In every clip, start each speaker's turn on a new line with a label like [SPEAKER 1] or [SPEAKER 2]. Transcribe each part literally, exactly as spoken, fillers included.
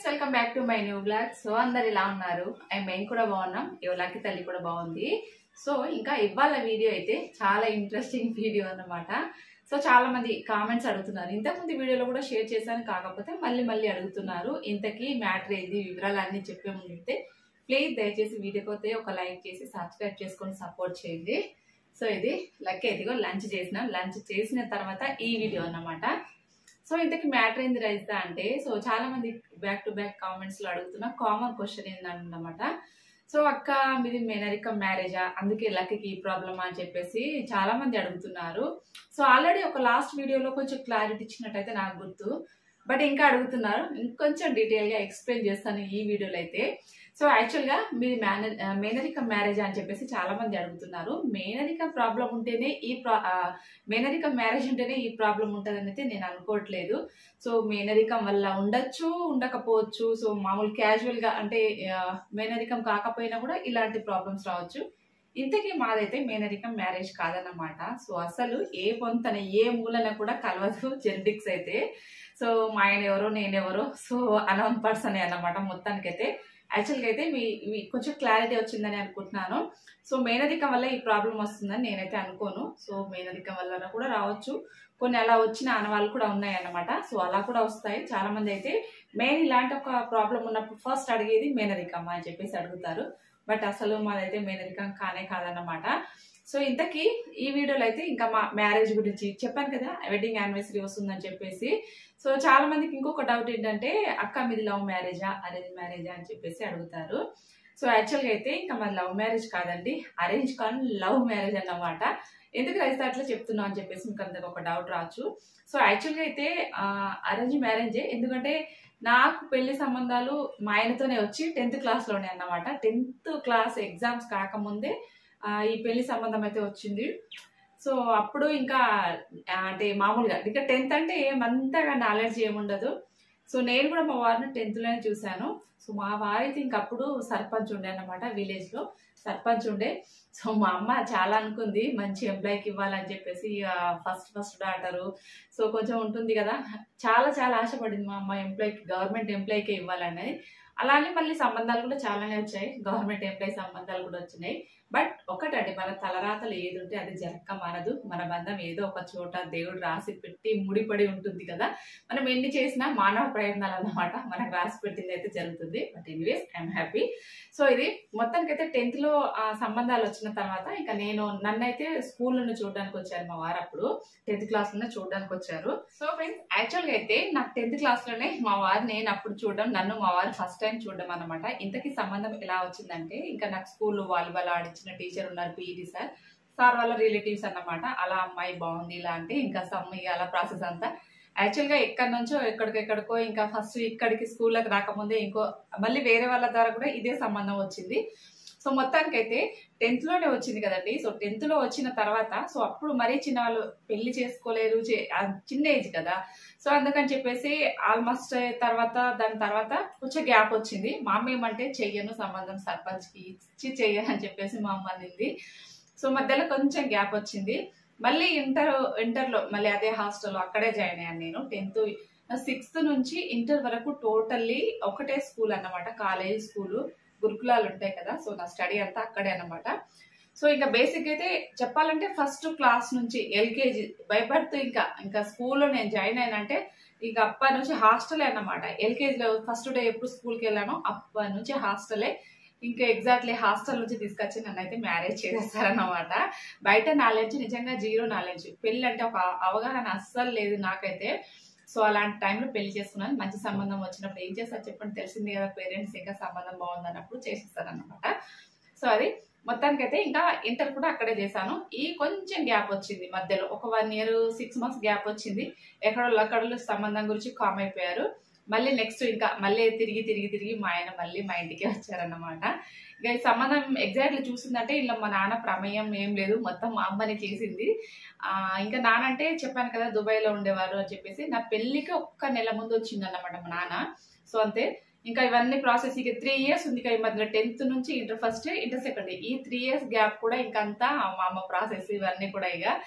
[SPEAKER 1] Friends welcome back to my new blog. So అందరు ఇలా ఉన్నారు, అండ్ మేము కూడా బాగున్నాం, యువలాకి తల్లి కూడా బాగుంది. సో ఇంకా ఇవాళ వీడియో అయితే చాలా ఇంట్రెస్టింగ్ వీడియో అన్నమాట. సో చాలా మంది కామెంట్స్ అడుగుతున్నారు, ఇంతకుముందు వీడియోలో కూడా షేర్ చేశాను, కాకపోతే మళ్ళీ మళ్ళీ అడుగుతున్నారు ఇంతకీ మ్యాటర్ ఏంది, వివరాలు అన్ని చెప్పే ముందు అయితే ప్లీజ్ దయచేసి వీడియోకి అయితే ఒక లైక్ చేసి సబ్స్క్రైబ్ చేసుకొని సపోర్ట్ చేయండి. సో ఇది లక్ ఇదిగో లంచ్ చేసినాం, లంచ్ చేసిన తర్వాత ఈ వీడియో అన్నమాట. సో ఇంతకి మ్యాటర్ ఏంది రైస్దా అంటే, సో చాలా మంది బ్యాక్ టు బ్యాక్ కామెంట్స్ లో అడుగుతున్న కామన్ క్వశ్చన్ ఏందన్నమాట. సో అక్క మీది మేనరికం మ్యారేజా, అందుకే లక్కీకి ఈ ప్రాబ్లమా అని చెప్పేసి చాలా మంది అడుగుతున్నారు. సో ఆల్రెడీ ఒక లాస్ట్ వీడియోలో కొంచెం క్లారిటీ ఇచ్చినట్టయితే నాకు గుర్తు, బట్ ఇంకా అడుగుతున్నారు, ఇంకొంచెం డీటెయిల్ గా ఎక్స్ప్లెయిన్ చేస్తాను ఈ వీడియోలో అయితే. సో యాక్చువల్ గా మీది మేన మేనరికం మ్యారేజ్ అని చెప్పేసి చాలా మంది అడుగుతున్నారు. మేనరికం ప్రాబ్లం ఉంటేనే ఈ ప్రా మేనరికం మ్యారేజ్ ఉంటేనే ఈ ప్రాబ్లం ఉంటుందని అయితే నేను అనుకోవట్లేదు. సో మేనరికం వల్ల ఉండొచ్చు, ఉండకపోవచ్చు. సో మామూలు క్యాజువల్ గా అంటే మేనరికం కాకపోయినా కూడా ఇలాంటి ప్రాబ్లమ్స్ రావచ్చు. ఇంతకీ మాదైతే మేనరికం మ్యారేజ్ కాదన్నమాట. సో అసలు ఏ పొంతన ఏ మూలన కూడా కలవదు జెనెటిక్స్ అయితే. సో మా ఆయన ఎవరో నేనెవరో సో అనవన్ పర్సన్ అన్నమాట మొత్తానికైతే. యాక్చువల్గా అయితే మీ కొంచెం క్లారిటీ వచ్చిందని అనుకుంటున్నాను. సో మేనరికం వల్ల ఈ ప్రాబ్లం వస్తుందని నేనైతే అనుకోను. సో మేనరికం వల్ల కూడా రావచ్చు, కొన్ని అలా వచ్చిన ఆనవాళ్ళు కూడా ఉన్నాయి అన్నమాట. సో అలా కూడా వస్తాయి. చాలా మంది అయితే మెయిన్ ఇలాంటి ఒక ప్రాబ్లం ఉన్నప్పుడు ఫస్ట్ అడిగేది మేనరికం అని చెప్పేసి అడుగుతారు, బట్ అసలు మాదైతే మేనరికం కానే కాదన్నమాట. సో ఇంతకీ ఈ వీడియోలో అయితే ఇంకా మా మ్యారేజ్ గురించి చెప్పాను కదా, వెడ్డింగ్ యానివర్సరీ వస్తుందని చెప్పేసి. సో చాలా మందికి ఇంకొక డౌట్ ఏంటంటే, అక్క మీది లవ్ మ్యారేజా అరేంజ్ మ్యారేజా అని చెప్పేసి అడుగుతారు. సో యాక్చువల్గా అయితే ఇంకా మాది లవ్ మ్యారేజ్ కాదండి, అరేంజ్ కానీ లవ్ మ్యారేజ్ అన్నమాట. ఎందుకు రైస్ అట్లా చెప్తున్నాం అని చెప్పేసి మీకు అందరికి ఒక డౌట్ రావచ్చు. సో యాక్చువల్గా అయితే అరేంజ్ మ్యారేజే, ఎందుకంటే నాకు పెళ్లి సంబంధాలు మా ఆయనతోనే వచ్చి టెన్త్ క్లాస్లోనే అన్నమాట. టెన్త్ క్లాస్ ఎగ్జామ్స్ కాకముందే ఈ పెళ్లి సంబంధం అయితే వచ్చింది. సో అప్పుడు ఇంకా అంటే మామూలుగా ఇంకా టెన్త్ అంటే ఏమంతగా నాలెడ్జ్ ఏముండదు. సో నేను కూడా మా వారిని టెన్త్లోనే చూశాను. సో మా వారైతే ఇంకప్పుడు సర్పంచ్ ఉండే అన్నమాట, విలేజ్లో సర్పంచ్ ఉండే. సో మా అమ్మ చాలా అనుకుంది మంచి ఎంప్లాయీకి ఇవ్వాలని చెప్పేసి, ఫస్ట్ ఫస్ట్ డాటరు సో కొంచెం ఉంటుంది కదా, చాలా చాలా ఆశపడింది మా అమ్మ ఎంప్లాయీకి, గవర్నమెంట్ ఎంప్లాయీకే ఇవ్వాలనేది. అలానే మళ్ళీ సంబంధాలు కూడా చాలానే వచ్చాయి, గవర్నమెంట్ ఎంప్లాయీ సంబంధాలు కూడా వచ్చినాయి. బట్ ఒకటండి, మన తలరాతలు ఏది ఉంటే అది జరక్క మనదు. మన బంధం ఏదో ఒక చోట దేవుడు రాసి పెట్టి ముడిపడి ఉంటుంది కదా, మనం ఎన్ని చేసినా మానవ ప్రయత్నాలు అన్నమాట, మనకు రాసి పెట్టింది అయితే జరుగుతుంది. But anyways I'm happy. So ఇది మొత్తానికైతే టెన్త్ లో ఆ సంబంధాలు వచ్చిన తర్వాత ఇంకా నేను నన్నైతే స్కూల్ నుండి చూడడానికి వచ్చారు మా వారు, అప్పుడు టెన్త్ క్లాస్ లోనే చూడడానికి వచ్చారు. సో ఫ్రెండ్స్ యాక్చువల్గా అయితే నాకు టెన్త్ క్లాస్ లోనే మా వారు నేను అప్పుడు చూడడం, నన్ను మా వారు ఫస్ట్ టైం చూడడం అన్నమాట. ఇంతకీ సంబంధం ఎలా వచ్చిందంటే, ఇంకా నాకు స్కూల్లో వాలీబాల్ ఆడించిన టీచర్ ఉన్నారు, పీఈటీ సార్, సార్ వాళ్ళ రిలేటివ్స్ అన్నమాట. అలా అమ్మాయి బాగుంది ఇలా అంటే ఇంకా సమ్ అలా ప్రాసెస్ అంతా యాక్చువల్గా ఎక్కడి నుంచో ఎక్కడికెక్కడికో, ఇంకా ఫస్ట్ ఇక్కడికి స్కూల్లోకి రాకముందే ఇంకో మళ్ళీ వేరే వాళ్ళ ద్వారా కూడా ఇదే సంబంధం వచ్చింది. సో మొత్తానికైతే టెన్త్ లోనే వచ్చింది కదండి. సో టెన్త్ లో వచ్చిన తర్వాత సో అప్పుడు మరీ చిన్న వాళ్ళు పెళ్లి చేసుకోలేరు, చిన్న ఏజ్ కదా. సో అందుకని చెప్పేసి ఆల్మోస్ట్ తర్వాత దాని తర్వాత కొంచెం గ్యాప్ వచ్చింది. మా అమ్మ ఏమంటే చెయ్యను సంబంధం సర్పంచ్కి ఇచ్చి చెయ్యను అని చెప్పేసి మా అమ్మ అనింది. సో మధ్యలో కొంచెం గ్యాప్ వచ్చింది. మళ్ళీ ఇంటర్ ఇంటర్లో మళ్ళీ అదే హాస్టల్లో అక్కడే జాయిన్ అయ్యాను నేను. టెన్త్ సిక్స్త్ నుంచి ఇంటర్ వరకు టోటల్లీ ఒకటే స్కూల్ అన్నమాట, కాలేజ్ స్కూలు, గురుకులాలు ఉంటాయి కదా. సో నా స్టడీ అంతా అక్కడే అన్నమాట. సో ఇంకా బేసిక్ అయితే చెప్పాలంటే ఫస్ట్ క్లాస్ నుంచి ఎల్కేజీ బై బర్త్ ఇంకా ఇంకా స్కూల్లో నేను జాయిన్ అయినంటే ఇంకా అప్పటి నుంచి హాస్టలే అన్నమాట. ఎల్కేజీలో ఫస్ట్ డే ఎప్పుడు స్కూల్కి వెళ్ళానో అప్పటి నుంచి హాస్టలే. ఇంకా ఎగ్జాక్ట్లీ హాస్టల్ నుంచి తీసుకొచ్చి నన్ను అయితే మ్యారేజ్ చేసేస్తారన్నమాట. బయట నాలెడ్జ్ నిజంగా జీరో నాలెడ్జ్, పెళ్ళి అంటే ఒక అవగాహన అస్సలు లేదు నాకైతే. సో అలాంటి టైంలో పెళ్లి చేసుకున్నాను. మంచి సంబంధం వచ్చినప్పుడు ఏం చేస్తారు చెప్పండి, తెలిసింది కదా, పేరెంట్స్ ఇంకా సంబంధం బాగుందన్నప్పుడు చేసేస్తారన్నమాట. సో అది మొత్తానికైతే ఇంకా ఇంటర్ కూడా అక్కడే చేశాను. ఈ కొంచెం గ్యాప్ వచ్చింది మధ్యలో, ఒక one year six months gap వచ్చింది. ఎక్కడో అక్కడలో సంబంధం గురించి కామ్ అయిపోయారు. మళ్ళీ నెక్స్ట్ ఇంకా మళ్ళీ తిరిగి తిరిగి తిరిగి మా ఆయన మళ్ళీ మా ఇంటికి వచ్చారన్నమాట. ఇక ఈ సంబంధం ఎగ్జాక్ట్లీ చూసిందంటే ఇలా మా నాన్న ప్రమేయం ఏం లేదు, మొత్తం మా అమ్మని చేసింది. ఆ ఇంకా నాన్న అంటే చెప్పాను కదా దుబాయ్లో ఉండేవారు అని చెప్పేసి, నా పెళ్లికి ఒక్క నెల ముందు వచ్చింది అన్నమాట మా నాన్న. సో అంతే, ఇంకా ఇవన్నీ ప్రాసెస్ ఇక త్రీ ఇయర్స్ ఉంది ఈ మధ్యలో, టెన్త్ నుంచి ఇంటర్ ఫస్ట్ ఇంటర్ సెకండ్, ఈ త్రీ ఇయర్స్ గ్యాప్ కూడా ఇంకంతా మా అమ్మ ప్రాసెస్ ఇవన్నీ కూడా ఇక.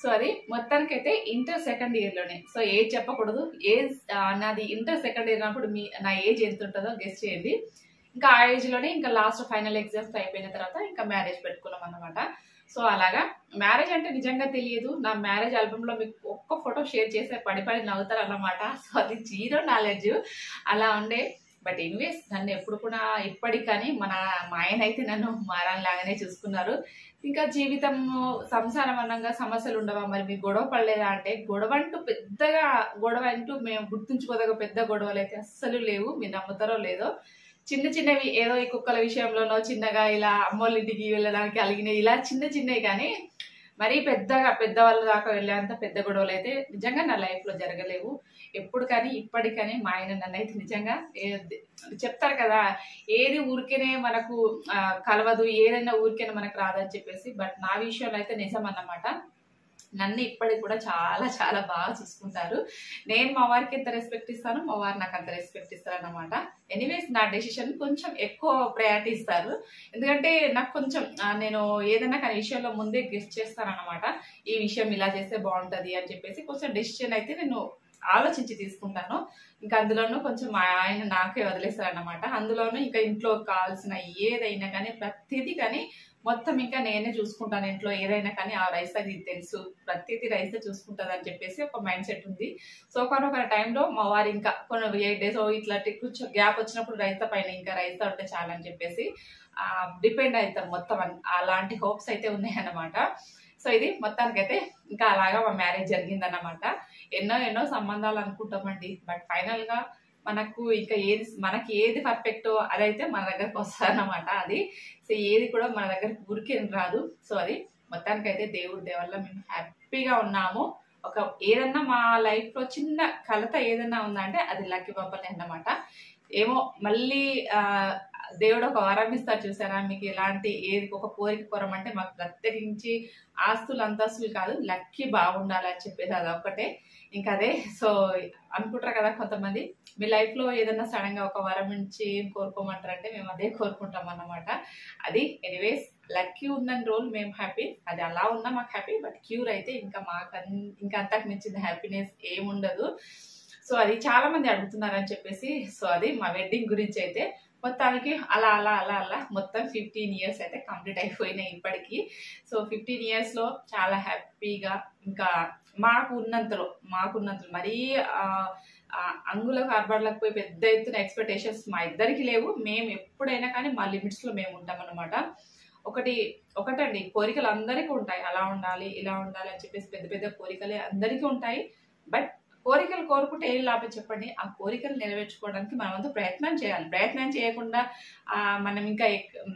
[SPEAKER 1] సో అది మొత్తానికైతే ఇంటర్ సెకండ్ ఇయర్ లోనే, సో ఏజ్ చెప్పకూడదు, ఏజ్ నాది ఇంటర్ సెకండ్ ఇయర్ అన్నప్పుడు మీ నా ఏజ్ ఎంత ఉంటుందో గెస్ చేయండి. ఇంకా ఆ ఏజ్ లోనే ఇంకా లాస్ట్ ఫైనల్ ఎగ్జామ్స్ అయిపోయిన తర్వాత ఇంకా మ్యారేజ్ పెట్టుకున్నాం అన్నమాట. సో అలాగా మ్యారేజ్ అంటే నిజంగా తెలియదు. నా మ్యారేజ్ ఆల్బమ్ లో మీకు ఒక్క ఫోటో షేర్ చేస్తే పడి పడి నవ్వుతారు అన్నమాట. సో అది జీరో నాలెడ్జ్ అలా ఉండే. బట్ ఎనీవేస్ నన్ను ఎప్పుడు కూడా ఇప్పటికి కానీ మన మా ఆయన అయితే నన్ను మారాని లాగానే చూసుకున్నారు. ఇంకా జీవితం సంసారం అనంగా సమస్యలు ఉండవా, మరి మీ గొడవ పడలేదా అంటే గొడవ అంటూ పెద్దగా గొడవ అంటూ మేము గుర్తుంచుకోదగ్గ పెద్ద గొడవలు అయితే అస్సలు లేవు. మీరు నమ్ముతారో లేదో, చిన్న చిన్నవి ఏదో ఈ కుక్కల విషయంలోనో చిన్నగా ఇలా అమ్మోళ్ళ ఇంటికి వెళ్ళడానికి అలిగినాయి, ఇలా చిన్న చిన్నవి. కానీ మరీ పెద్దగా పెద్దవాళ్ళ దాకా వెళ్ళేంత పెద్ద గొడవలు అయితే నిజంగా నా లైఫ్ లో జరగలేవు ఎప్పుడు కానీ ఇప్పటికని. మా ఆయన నన్ను అయితే నిజంగా చెప్తారు కదా, ఏది ఊరికేనే మనకు కలవదు, ఏదైనా ఊరికేనే మనకు రాదని చెప్పేసి. బట్ నా విషయంలో అయితే నిజం అన్నమాట. నన్ను ఇప్పటికి కూడా చాలా చాలా బాగా చూసుకుంటారు. నేను మా వారికి ఎంత రెస్పెక్ట్ ఇస్తాను, మా వారు నాకు అంత రెస్పెక్ట్ ఇస్తారు అన్నమాట. ఎనీవేస్ నా డెసిషన్ కొంచెం ఎక్కువ ప్రయారిటీ ఇస్తారు. ఎందుకంటే నాకు కొంచెం నేను ఏదైనా కానీ విషయంలో ముందే గెస్ట్ చేస్తాను అన్నమాట. ఈ విషయం ఇలా చేస్తే బాగుంటుంది అని చెప్పేసి కొంచెం డెసిషన్ అయితే నేను ఆలోచించి తీసుకుంటాను. ఇంకా అందులోనూ కొంచెం ఆయన నాకే వదిలేస్తారు అన్నమాట. అందులోనూ ఇంకా ఇంట్లో కావాల్సిన ఏదైనా కానీ ప్రతిదీ కానీ మొత్తం ఇంకా నేనే చూసుకుంటాను. ఇంట్లో ఏదైనా కానీ ఆ రైస్ అది తెలుసు, ప్రతిదీ రైస్ చూసుకుంటుంది అని చెప్పేసి ఒక మైండ్ సెట్ ఉంది. సో కొనొక టైంలో మా వారు ఇంకా కొన్ని ఎయిట్ డేస్ ఇట్లా కొంచెం గ్యాప్ వచ్చినప్పుడు రైస్ పైన ఇంకా రైస్ ఉంటే చాలని చెప్పేసి ఆ డిపెండ్ అవుతారు మొత్తం. అలాంటి హోప్స్ అయితే ఉన్నాయన్నమాట. సో ఇది మొత్తానికైతే ఇంకా అలాగా మా మ్యారేజ్ జరిగిందన్నమాట. ఎన్నో ఎన్నో సంబంధాలు అనుకుంటామండి, బట్ ఫైనల్ గా మనకు ఇంకా ఏది మనకి ఏది పర్ఫెక్టో అదైతే మన దగ్గరకు వస్తారన్నమాట. అది సో ఏది కూడా మన దగ్గరకు ఊరికేం రాదు. సో అది మొత్తానికైతే దేవుడి దయ వల్ల మేము హ్యాపీగా ఉన్నాము. ఒక ఏదన్నా మా లైఫ్ లో చిన్న కలత ఏదన్నా ఉందంటే అది లక్కీ బాబానే అన్నమాట. ఏమో మళ్ళీ ఆ దేవుడు ఒక వరం ఇస్తారు చూసారా, మీకు ఎలాంటి ఏది ఒక కోరిక కోరమంటే మాకు ప్రత్యేకించి ఆస్తులు అంతస్తులు కాదు, లక్కీ బాగుండాలని చెప్పేది అదొక్కటే. ఇంకా అదే సో అనుకుంటారు కదా కొంతమంది, మీ లైఫ్ లో ఏదన్నా సడన్ గా ఒక వరం నుంచి ఏం కోరుకోమంటారంటే మేము అదే కోరుకుంటాం అన్నమాట. అది ఎనీవేస్ లక్కీ ఉందని రోజు మేము హ్యాపీ, అది అలా ఉన్నా మాకు హ్యాపీ. బట్ క్యూర్ అయితే ఇంకా మాకు ఇంకా అంతకు మించిన హ్యాపీనెస్ ఏముండదు. సో అది చాలా మంది అడుగుతున్నారని చెప్పేసి సో అది మా వెడ్డింగ్ గురించి అయితే మొత్తానికి అలా అలా అలా అలా మొత్తం ఫిఫ్టీన్ ఇయర్స్ అయితే కంప్లీట్ అయిపోయినాయి ఇప్పటికి. సో ఫిఫ్టీన్ ఇయర్స్ లో చాలా హ్యాపీగా ఇంకా మాకు ఉన్నంతలో మాకున్నంతలో మరీ అంగులకు ఆర్బర్లకు పోయి పెద్ద ఎత్తున ఎక్స్పెక్టేషన్స్ మా ఇద్దరికి లేవు. మేము ఎప్పుడైనా కానీ మా లిమిట్స్ లో మేము ఉంటాం అన్నమాట. ఒకటి ఒకటండి, కోరికలు అందరికీ ఉంటాయి, అలా ఉండాలి ఇలా ఉండాలి అని చెప్పేసి పెద్ద పెద్ద కోరికలే అందరికీ ఉంటాయి. బట్ కోరికలు కోరుకుంటే ఏం లాభం చెప్పండి? ఆ కోరికలు నెరవేర్చుకోవడానికి మనం అంతా ప్రయత్నం చేయాలి. ప్రయత్నం చేయకుండా ఆ మనం ఇంకా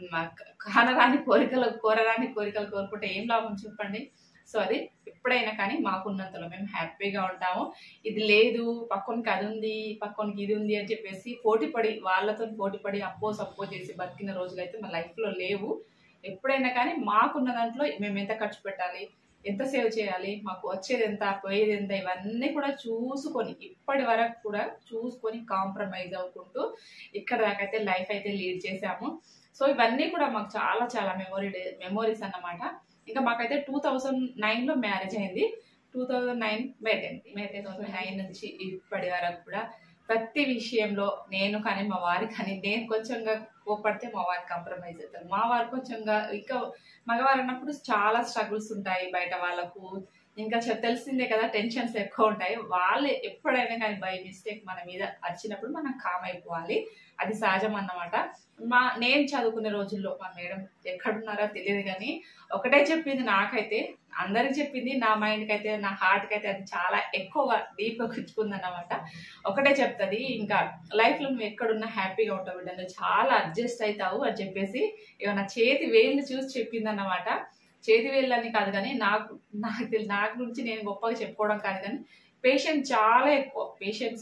[SPEAKER 1] కానరాని కోరికలు కోరరాని కోరికలు కోరుకుంటే ఏం లాభం చెప్పండి? సో అది ఎప్పుడైనా కానీ మాకున్నంతలో మేము హ్యాపీగా ఉంటాము. ఇది లేదు పక్కనకి అది ఉంది పక్కనకి ఇది ఉంది అని చెప్పేసి పోటీ పడి వాళ్ళతో పోటీ పడి అప్పో సప్పో చేసి బతికిన రోజులు అయితే మా లైఫ్ లో లేవు. ఎప్పుడైనా కానీ మాకున్న దాంట్లో మేము ఎంత ఖర్చు పెట్టాలి, ఎంత సేవ్ చేయాలి, మాకు వచ్చేది ఎంత పోయేది ఎంత, ఇవన్నీ కూడా చూసుకొని ఇప్పటి వరకు కూడా చూసుకొని కాంప్రమైజ్ అవ్వకుంటూ ఇక్కడ దాకైతే లైఫ్ అయితే లీడ్ చేసాము. సో ఇవన్నీ కూడా మాకు చాలా చాలా మెమొరీ మెమోరీస్ అన్నమాట. ఇంకా మాకైతే టూ థౌజండ్ నైన్ లో మ్యారేజ్ అయింది. Two thousand nine May tenth May two thousand nine నుంచి ఇప్పటి వరకు కూడా ప్రతి విషయంలో నేను కానీ మా వారి కానీ నేను కొంచెంగా కోపడితే మా వారి కాంప్రమైజ్ అవుతారు. మా వారు కొంచెంగా ఇంకా మగవారు అన్నప్పుడు చాలా స్ట్రగుల్స్ ఉంటాయి బయట వాళ్ళకు, ఇంకా తెలిసిందే కదా టెన్షన్స్ ఎక్కువ ఉంటాయి. వాళ్ళు ఎప్పుడైనా కానీ బై మిస్టేక్ మన మీద వచ్చినప్పుడు మనం కామ్ అయిపోవాలి, అది సహజం అన్నమాట. మా నేను చదువుకునే రోజుల్లో మా మేడం ఎక్కడున్నారో తెలియదు కానీ ఒకటే చెప్పింది నాకైతే, అందరికి చెప్పింది, నా మైండ్కి అయితే నా హార్ట్కి అయితే అది చాలా ఎక్కువగా డీప్గా గుచ్చుకుంది అన్నమాట. ఒకటే చెప్తుంది, ఇంకా లైఫ్లో నువ్వు ఎక్కడున్నా హ్యాపీగా ఉంటావు బిడ్డ, నువ్వు చాలా అడ్జస్ట్ అవుతావు అని చెప్పేసి ఇక నా చేతి వేళ్ళు చూసి చెప్పింది అన్నమాట. చేతి వేళ్ళని కాదు కానీ నాకు నాకు తెలియదు, నాకు గురించి నేను గొప్పగా చెప్పుకోవడం కాదు కానీ పేషెన్స్ చాలా ఎక్కువ. పేషెన్స్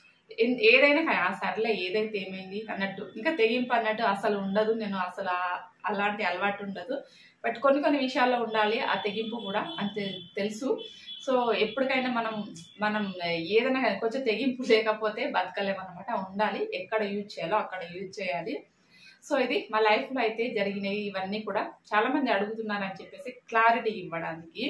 [SPEAKER 1] ఏదైనా కానీ ఆ సర్లే ఏదైతే ఏమైంది అన్నట్టు, ఇంకా తెగింపు అన్నట్టు అసలు ఉండదు. నేను అసలు అలాంటి అలవాటు ఉండదు. బట్ కొన్ని కొన్ని విషయాల్లో ఉండాలి ఆ తెగింపు కూడా అంతే తెలుసు. సో ఎప్పటికైనా మనం మనం ఏదైనా కానీ కొంచెం తెగింపు లేకపోతే బతకలేమన్నమాట. ఉండాలి, ఎక్కడ యూజ్ చేయాలో అక్కడ యూజ్ చేయాలి. సో ఇది మా లైఫ్లో అయితే జరిగినాయి. ఇవన్నీ కూడా చాలా మంది అడుగుతున్నారని చెప్పేసి క్లారిటీ ఇవ్వడానికి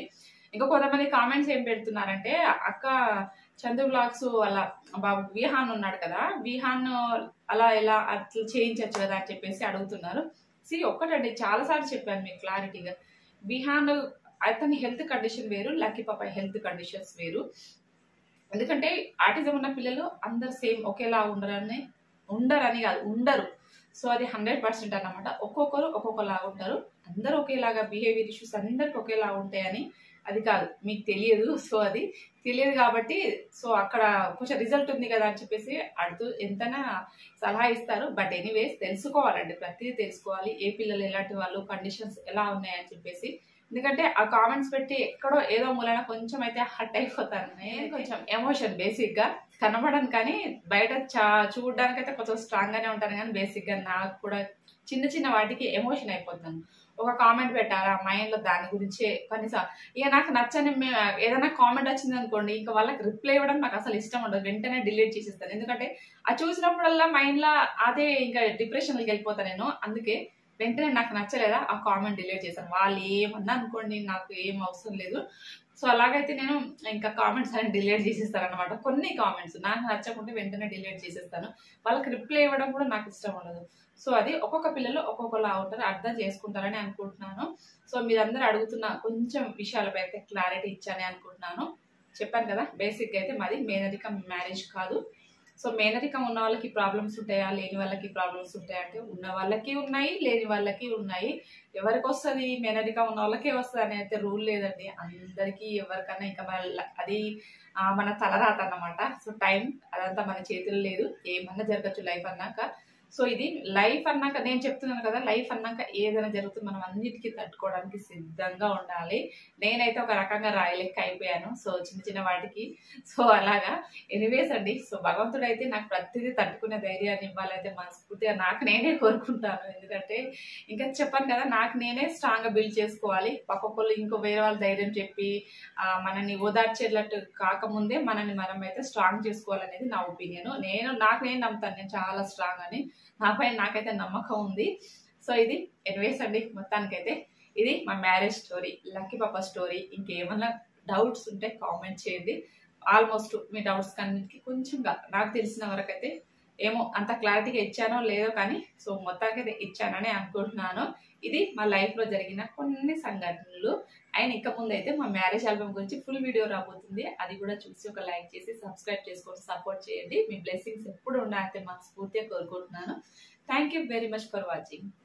[SPEAKER 1] ఇంకా కొంతమంది కామెంట్స్ ఏం పెడుతున్నారంటే, అక్క చందు బ్లాగ్స్ వాళ్ళ బాబు విహాన్ ఉన్నాడు కదా, విహాన్ అలా ఎలా అట్లా చేయించచ్చు కదా అని చెప్పేసి అడుగుతున్నారు. సి ఒక్కటండి, చాలా సార్లు చెప్పాను మీకు క్లారిటీగా, విహాన్ అతని హెల్త్ కండిషన్ వేరు, లక్కీ పాప హెల్త్ కండిషన్స్ వేరు. ఎందుకంటే ఆటిజం ఉన్న పిల్లలు అందరు సేమ్ ఒకేలా ఉండరని ఉండరని కాదు ఉండరు. సో అది హండ్రెడ్ పర్సెంట్ అన్నమాట. ఒక్కొక్కరు ఒక్కొక్కలాగా ఉంటారు. అందరూ ఒకేలాగా బిహేవియర్ ఇష్యూస్ అందరికి ఒకేలా ఉంటాయని అది కాదు, మీకు తెలియదు. సో అది తెలియదు కాబట్టి సో అక్కడ కొంచెం రిజల్ట్ ఉంది కదా అని చెప్పేసి అడుతూ ఎంతైనా సలహా ఇస్తారు. బట్ ఎనీవేస్ తెలుసుకోవాలండి, ప్రతిదీ తెలుసుకోవాలి. ఏ పిల్లలు ఎలాంటి వాళ్ళు, కండిషన్స్ ఎలా ఉన్నాయని చెప్పేసి. ఎందుకంటే ఆ కామెంట్స్ పెట్టి ఎక్కడో ఏదో మూలన కొంచెం అయితే హర్ట్ అయిపోతాను. నేను కొంచెం ఎమోషన్ బేసిక్ గా కనబడను, కానీ బయట చా చూడడానికి అయితే కొంచెం స్ట్రాంగ్ గానే ఉంటాను, కానీ బేసిక్ గా నాకు కూడా చిన్న చిన్న వాటికి ఎమోషన్ అయిపోతాను. ఒక కామెంట్ పెట్టారా మైండ్ లో దాని గురించే కనీసం ఇక నాకు నచ్చని ఏదైనా కామెంట్ వచ్చింది అనుకోండి, ఇంకా వాళ్ళకి రిప్లై ఇవ్వడం నాకు అసలు ఇష్టం ఉండదు, వెంటనే డిలీట్ చేసేస్తాను. ఎందుకంటే అది చూసినప్పుడల్లా మైండ్ లో అదే ఇంకా డిప్రెషన్ లోకి వెళ్ళిపోతాను నేను. అందుకే వెంటనే నాకు నచ్చలేదా ఆ కామెంట్ డిలీట్ చేశాను. వాళ్ళు ఏమన్నా అనుకోండి, నాకు ఏం అవసరం లేదు. సో అలాగైతే నేను ఇంకా కామెంట్స్ అని డిలీట్ చేసేస్తాను అనమాట. కొన్ని కామెంట్స్ నాకు నచ్చకుంటే వెంటనే డిలీట్ చేసేస్తాను. వాళ్ళకి రిప్లై ఇవ్వడం కూడా నాకు ఇష్టం ఉండదు. సో అది ఒక్కొక్క పిల్లలు ఒక్కొక్కలా ఉంటారు, అర్థం చేసుకుంటారని అనుకుంటున్నాను. సో మీరందరూ అడుగుతున్న కొంచెం విషయాలపై అయితే క్లారిటీ ఇచ్చానే అనుకుంటున్నాను. చెప్పాను కదా, బేసిక్గా అయితే మాది మేనరికం మ్యారేజ్ కాదు. సో మేనరికం ఉన్న వాళ్ళకి ప్రాబ్లమ్స్ ఉంటాయా, లేని వాళ్ళకి ప్రాబ్లమ్స్ ఉంటాయా అంటే ఉన్న వాళ్ళకి ఉన్నాయి, లేని వాళ్ళకి ఉన్నాయి. ఎవరికి వస్తుంది, మేనరికం ఉన్న వాళ్ళకే వస్తుంది అని అయితే రూల్ లేదండి. అందరికీ ఎవరికన్నా ఇంకా అది మన తలరాత అన్నమాట. సో టైం అదంతా మన చేతుల్లో లేదు, ఏమన్నా జరగచ్చు లైఫ్ అన్నాక. సో ఇది లైఫ్ అన్నాక నేను చెప్తున్నాను కదా, లైఫ్ అన్నాక ఏదైనా జరుగుతుంది, మనం అన్నిటికీ తట్టుకోవడానికి సిద్ధంగా ఉండాలి. నేనైతే ఒక రకంగా రాయలెక్క అయిపోయాను సో చిన్న చిన్న వాటికి. సో అలాగా ఎనీవేస్ అండి. సో భగవంతుడు అయితే నాకు ప్రతిదీ తట్టుకునే ధైర్యాన్ని ఇవ్వాలైతే మనస్ఫూర్తిగా నాకు నేనే కోరుకుంటాను. ఎందుకంటే ఇంకా చెప్పాను కదా, నాకు నేనే స్ట్రాంగ్గా బిల్డ్ చేసుకోవాలి. ఒక్కొక్కరు ఇంకో వేరే వాళ్ళు ధైర్యం చెప్పి మనల్ని ఓదార్చేటట్టు కాకముందే మనల్ని మనం అయితే స్ట్రాంగ్ చేసుకోవాలనేది నా ఒపీనియన్. నేను నాకు నేను నమ్ముతాను, నేను చాలా స్ట్రాంగ్ అని నాపై నాకైతే నమ్మకం ఉంది. సో ఇది ఎన్వేస్ అండి. మొత్తానికైతే ఇది మా మ్యారేజ్ స్టోరీ, లక్కీ పాప స్టోరీ. ఇంకేమన్నా డౌట్స్ ఉంటే కామెంట్ చేయండి. ఆల్మోస్ట్ మీ డౌట్స్ కన్నిటికి కొంచెంగా నాకు తెలిసిన వరకు అయితే ఏమో అంత క్లారిటీగా ఇచ్చానో లేదో కానీ సో మొత్తానికైతే ఇచ్చానని అనుకుంటున్నాను. ఇది మా లైఫ్ లో జరిగిన కొన్ని సంఘటనలు. అండ్ ఇంకా ముందు అయితే మా మ్యారేజ్ ఆల్బమ్ గురించి ఫుల్ వీడియో రాబోతుంది, అది కూడా చూసి ఒక లైక్ చేసి సబ్స్క్రైబ్ చేసుకొని సపోర్ట్ చేయండి. మీ బ్లెస్సింగ్స్ ఎప్పుడు ఉండాలంటే మాకు స్ఫూర్తిగా కోరుకుంటున్నాను. Thank you very much for watching.